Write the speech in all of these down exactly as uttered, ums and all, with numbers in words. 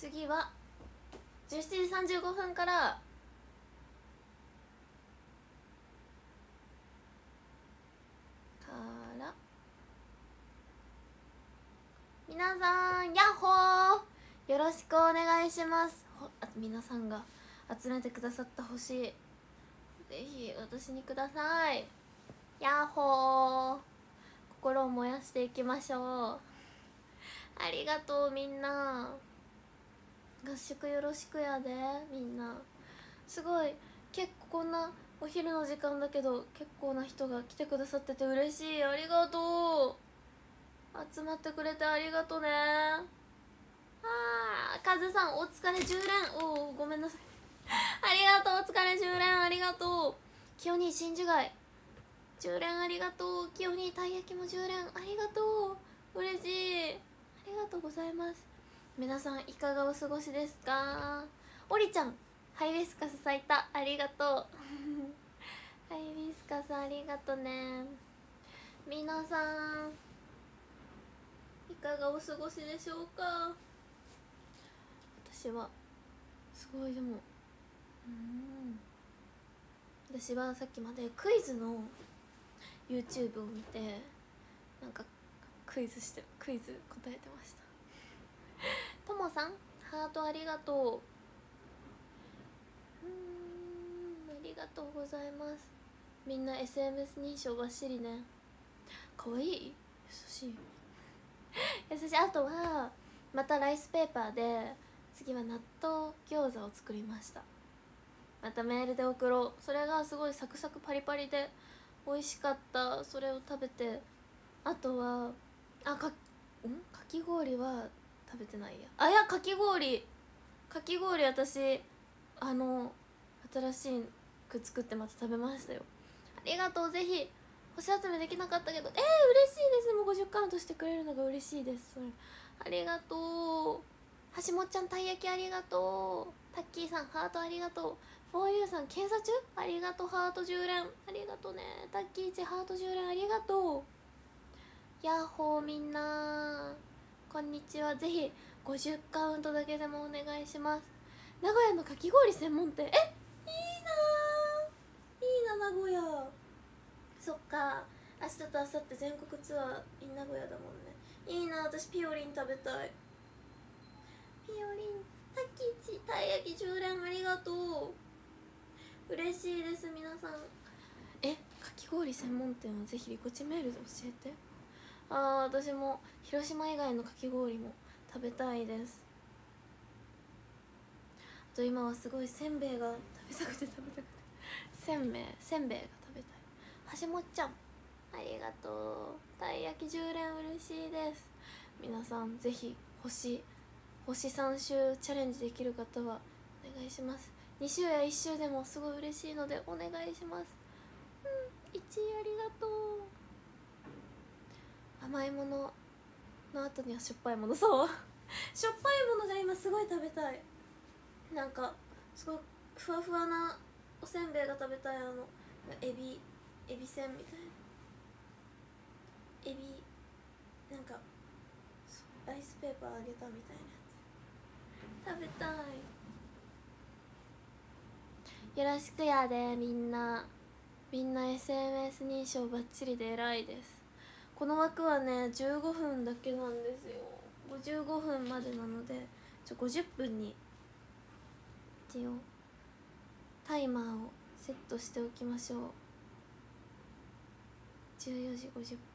次はじゅうしちじさんじゅうごふんからから皆さんヤッホー、よろしくお願いします。あ、皆さんが集めてくださった星ぜひ私にください。ヤッホー、心を燃やしていきましょう。ありがとうみんな。合宿よろしくやでみんな。すごい結構こんなお昼の時間だけど結構な人が来てくださってて嬉しい。ありがとう、集まってくれてありがとね。あー、カズさんお疲れじゅう連。おおごめんなさいありがとう、お疲れじゅう連ありがとう。キヨニー真珠貝じゅう連ありがとう。キヨニーたい焼きもじゅう連ありがとう、嬉しい、ありがとうございます。皆さんいかがお過ごしですか。おりちゃんハイビスカス咲いた、ありがとうハイビスカスありがとね。皆さんいかがお過ごしでしょうか。私はすごいでもうん私はさっきまでクイズの YouTube を見てなんかクイズしてクイズ答えてましたともさんハートありがとう。うーん、ありがとうございます。みんな エスエヌエス 認証ばっしりね。かわいい、優しい優しい。あとはまたライスペーパーで次は納豆餃子を作りました。またメールで送ろう。それがすごいサクサクパリパリで美味しかった。それを食べて、あとはあかんかき氷は食べてないや。あ、いやかき氷かき氷私あの新しいく作ってまた食べましたよ。ありがとう。ぜひ星集めできなかったけどえー、嬉しいです。もうごじゅっカウントしてくれるのが嬉しいです。それありがとう。はしもっちゃんたい焼きありがとう。タッキーさんハートありがとう。フォーユーさん検査中ありがとう。ハートじゅう連ありがとうね。タッキーいちハートじゅう連ありがとう。ヤッホーみんなこんにちは。ぜひごじゅっカウントだけでもお願いします。名古屋のかき氷専門店、えいいなー、いいな名古屋。そっか、明日と明後日全国ツアー in 名古屋だもんね。いいな、私ピオリン食べたい。ピオリンたきちたい焼きじゅう連ありがとう、嬉しいです。皆さんえかき氷専門店はぜひリコチメールで教えて。あー、私も広島以外のかき氷も食べたいです。あと今はすごいせんべいが食べたくて食べたくてせんべいせんべいが食べたい。はしもっちゃんありがとう。たい焼きじゅう連嬉しいです。皆さんぜひ星星さん周チャレンジできる方はお願いします。に週やいっ週でもすごい嬉しいのでお願いします。うん、いちいありがとう。甘いものの後にはしょっぱいものそうしょっぱいものが今すごい食べたい。なんかすごいふわふわなおせんべいが食べたい。あのエビエビせんみたいなエビなんかライスペーパー揚げたみたいなやつ食べたい。よろしくやでみんな。みんな エスエヌエス 認証バッチリで偉いです。この枠はねじゅうごふんだけなんですよ。ごじゅうごふんまでなのでちょごじゅっぷんに一応タイマーをセットしておきましょう。じゅうよじごじゅっぷん。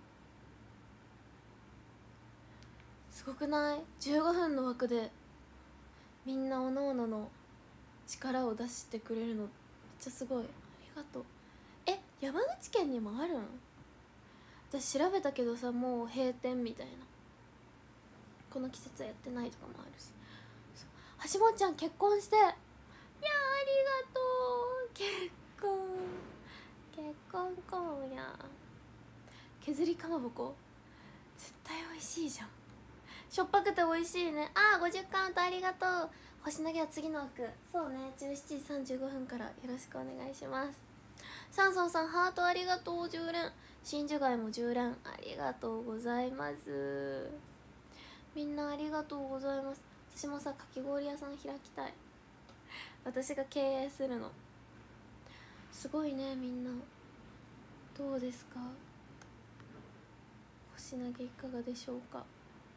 すごくない？ じゅうご 分の枠でみんなおのおのの力を出してくれるのめっちゃすごい。ありがとう。え、山口県にもあるん？私調べたけどさ、もう閉店みたいな。この季節はやってないとかもあるし。はしもっちゃん結婚して、いやありがとう。結婚結婚婚や。削りかまぼこ絶対美味しいじゃん。しょっぱくて美味しいね。あー、ごじゅっカウントありがとう。星投げは次の枠。そうね、じゅうしちじさんじゅうごふんからよろしくお願いします。サンソンさんハートありがとう。じゅう連。真珠貝もじゅう連ありがとうございます。みんなありがとうございます。 私もさかき氷屋さん開きたい。私が経営するの。すごいね。みんなどうですか？星投げいかがでしょうか？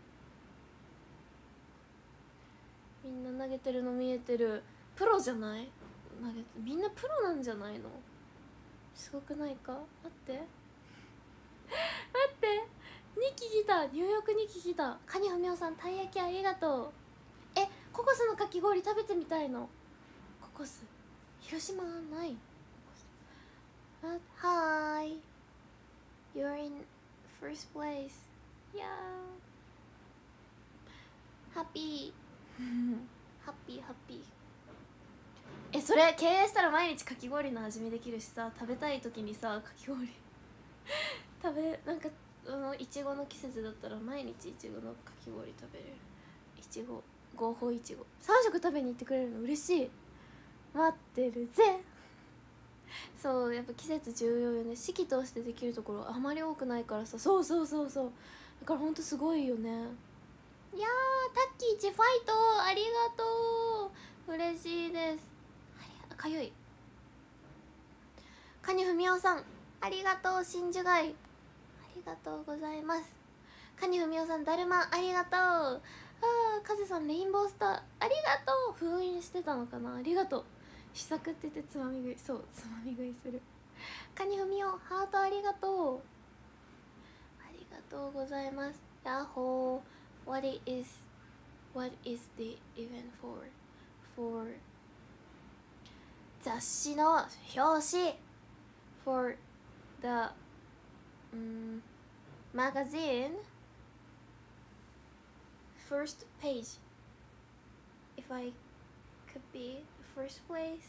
みんな投げてるの見えてる。プロじゃない？投げてみんなプロなんじゃないの？すごくないか？待って待ってにき来た。ニューヨークにき来た。カニふみおさんたい焼きありがとう。えココスのかき氷食べてみたいの。ココス広島ない。はーい You're in first place. Yeah. Happy. Happy happy. えそれ経営したら毎日かき氷の味見できるしさ、食べたい時にさかき氷食べなんかあのいちごの季節だったら毎日いちごのかき氷食べれる。いちご合法いちごさん食食べに行ってくれるの嬉しい。待ってるぜ。そうやっぱ季節重要よね。四季通してできるところあまり多くないからさ。そうそうそうそうだからほんとすごいよね。いやータッキーチファイトありがとう。嬉しいです。あかゆい。カニふみおさんありがとう。真珠貝ありがとうございます。カニふみおさんだるまありがとう。あーカズさんレインボースターありがとう。封印してたのかな。ありがとう。試作って言ってつまみ食い。そうつまみ食いする。カニふみおハートありがとう。ありがとうございます。ヤッホー What is What is the event for for 雑誌の表紙 for the um, magazine first page. If I could be the first place,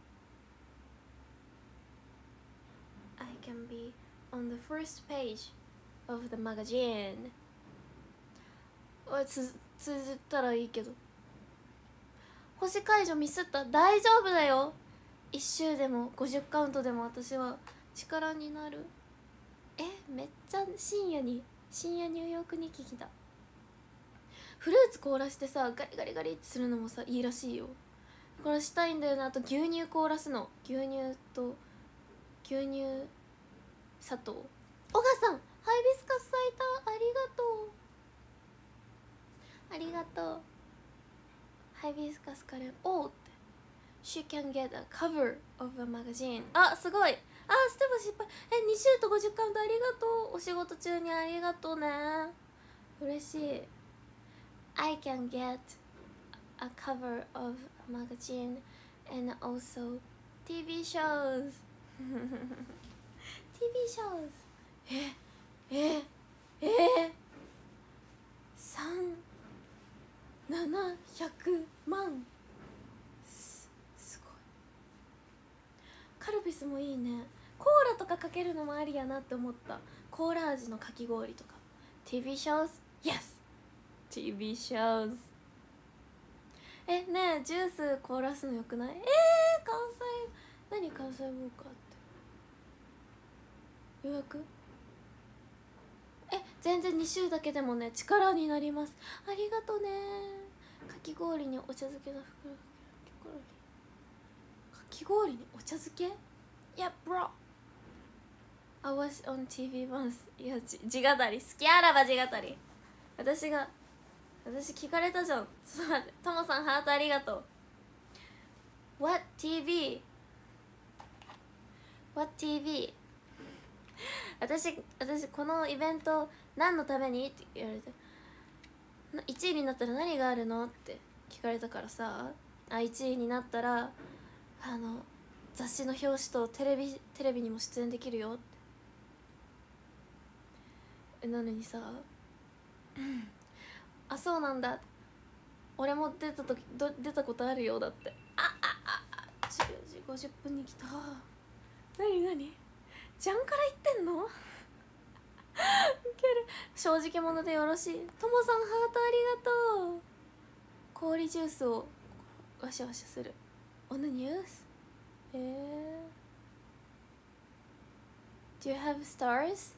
I can be on the first page of the magazine. おいつ通じたらいいけど。星解除ミスった。大丈夫だよ。いっ周でもごじゅうカウントでも私は力になる。えめっちゃ深夜に深夜ニューヨークに聞きだ。フルーツ凍らしてさガリガリガリってするのもさいいらしいよ。だからしたいんだよね。あと牛乳凍らすの。牛乳と牛乳砂糖。小川さんハイビスカス咲いた。ありがとうありがとう。ハイビスカスカレーおーって She can get a cover of a magazine。 あすごい。あステップ失敗。えに周とごじゅうカウントありがとう。お仕事中にありがとうね。嬉しい。 I can get a cover of a magazine and also ティービー shows ティービー shows ええええさんななひゃくまん す, すごい。カルピスもいいね。コーラとかかけるのもありやなって思った。コーラ味のかき氷とか。 ティービー shows yes ティービー shows。 えねえジュース凍らすのよくない？えー、関西何関西ウォーカーって予約え全然に周だけでもね力になります。ありがとね。かき氷にお茶漬けの袋。かき氷にお茶漬け。いやブロ I was on ティービー once。 いやじ地語り好きあらば地語り。私が私聞かれたじゃん。ちょっと待って。ともさんハートありがとう。 What ティービー What ティービー 私私このイベント何のためにって言われていちいになったら何があるのって聞かれたからさあいちいになったらあの雑誌の表紙とテレビテレビにも出演できるよってなのにさあそうなんだ俺も出た時ど出たことあるよだって。あああじゅうじごじゅっぷんに来た。何何ジャンから言ってんのウケる。正直者でよろしい。ともさんハートありがとう。氷ジュースをワシャワシャする。オンニュースえー Do you have stars?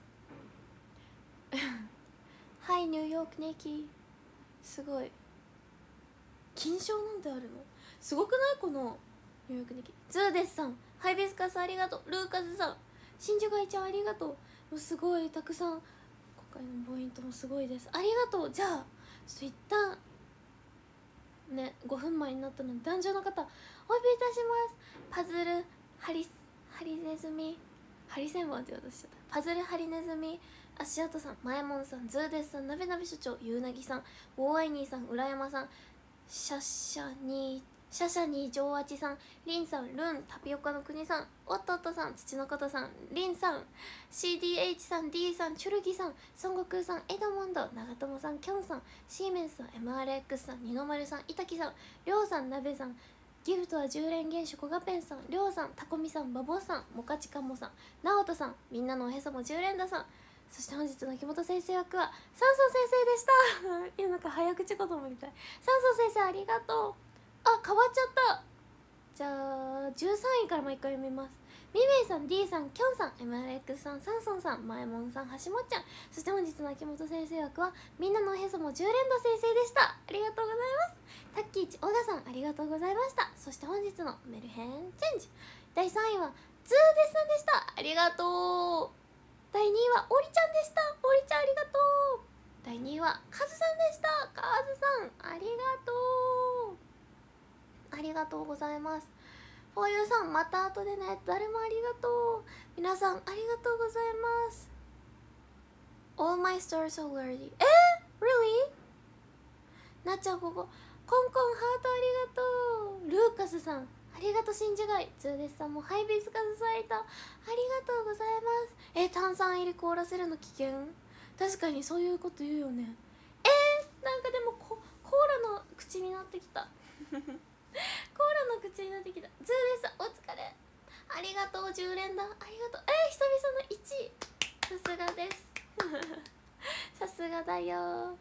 Hi ニューヨークネキすごい金賞なんてあるのすごくない？この入浴日記。ズーデスさん、ハイビスカスありがとう。ルーカスさん、真珠貝ちゃんありがとう。もうすごいたくさん、今回のポイントもすごいです。ありがとう。じゃあちょっと一旦ね、ごふんまえになったので壇上の方お呼びいたします。パズルハリハリネズミハリセンボンって言おうとしちゃった。パズルハリネズミ足跡さん、まえもんさん、ズーデスさん、なべなべ所長、ゆうなぎさん、ボーアイニーさん、浦山さん、シャシャニーシャシャニージョーアチさん、リンさん、ルンタピオカの国さん、おっとっとさん、土のことさん、リンさん、 シーディーエイチ さん、 D さん、チュルギさん、孫悟空さん、エドモンド、長友さん、キョンさん、シーメンスさん、 エムアールエックス さん、二の丸さん、イタキさん、りょうさん、なべさん、ギフトは十連元首コガペンさん、りょうさん、タコミさん、バボさん、モカチカモさん、ナオトさん、みんなのおへそも十連打さん、そして本日の木本先生役はサンソン先生でしたいや、なんか早口言葉みたい。サンソン先生ありがとう。あ、変わっちゃった。じゃあじゅうさんいからもう一回読みます。ミメイさん、 D さん、キョンさん、 エムアールエックス さん、サンソンさん、まえもんさん、橋本ちゃん、そして本日の秋元先生役はみんなのおへそも十連打先生でした。ありがとうございます。タッキーチ小田さん、ありがとうございました。そして本日のメルヘンチェンジだいさんいはズーデスさんでした。ありがとう。だいにいはオリちゃんでした。オリちゃんありがとう。だいにいはカズさんでした。カズさんありがとう。ありがとうございます。フォーユーさん、また後でね。誰もありがとう。皆さんありがとうございます。 All my stars are worthy。 えー、really？ なっちゃんここコンコンハートありがとう。ルーカスさんありがとう。真珠貝ズーデスさんもハイビスカスサイトありがとうございます。え、炭酸入り凍らせるの危険？確かにそういうこと言うよね。えー、なんかでも コ, コーラの口になってきたコーラの口になってきた。ズーデスさんお疲れありがとう。じゅう連だありがとう。えー、久々のいちいさすがですさすがだよ。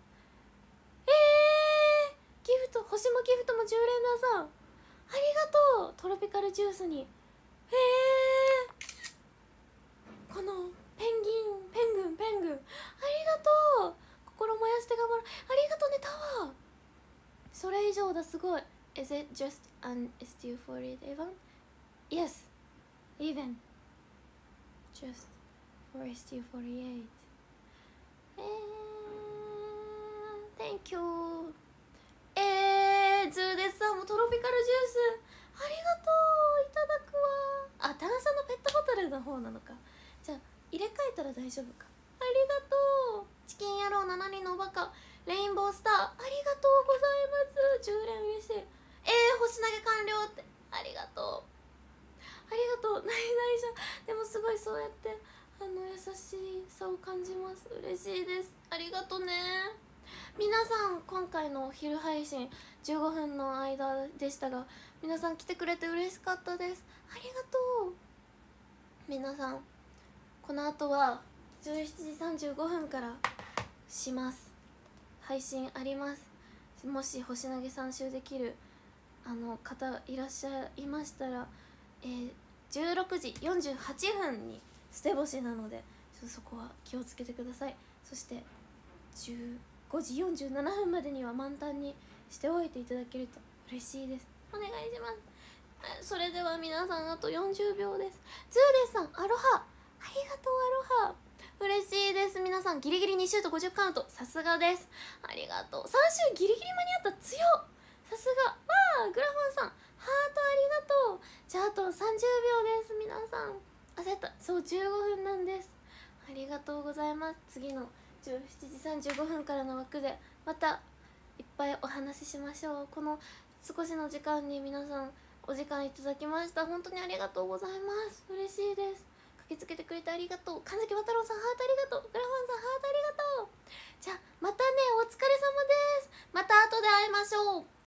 えー、ギフト星もギフトもじゅう連ださんありがとう。トロピカルジュースにえー、このペンギンペングンペングンありがとう。心燃やして頑張るありがとうねタワー。それ以上だすごい。 Is it just an S T four eight even? Yes, even just for S T four eight。 えー、Thank you。えー、ズーデスさんもトロピカルジュースありがとう。いただくわ。あ、炭酸のペットボトルの方なのか。じゃあ入れ替えたら大丈夫か。ありがとう。チキン野郎しちにんのおバカレインボースターありがとうございます。じゅう連嬉しい。えー、星投げ完了ってありがとうありがとう。ないないじゃん。でもすごいそうやってあの優しさを感じます。嬉しいです。ありがとね。皆さん今回のお昼配信じゅうごふんの間でしたが皆さん来てくれて嬉しかったです。ありがとう。皆さんこの後はじゅうしちじさんじゅうごふんからします配信あります。もし星投げ参集できるあの方いらっしゃいましたら、えー、じゅうろくじよんじゅうはっぷんに捨て星なのでちょっとそこは気をつけてください。そしてじゅうごじよんじゅうななふんまでには満タンにしておいていただけると嬉しいです。お願いします。それでは皆さんあとよんじゅうびょうです。ズーデスさんアロハありがとう。アロハ嬉しいです。皆さんギリギリにシュートごじゅうカウントさすがです。ありがとう。さん週ギリギリ間に合った強っさすが。わあグラファンさんハートありがとう。じゃああとさんじゅうびょうです。皆さん焦った。そうじゅうごふんなんです。ありがとうございます。次のじゅうしちじさんじゅうごふんからの枠でまたいっぱいお話ししましょう。この少しの時間に皆さんお時間いただきました。本当にありがとうございます。嬉しいです。駆けつけてくれてありがとう。神崎渡郎さんハートありがとう。グラファンさんハートありがとう。じゃあまたねお疲れ様です。また後で会いましょう。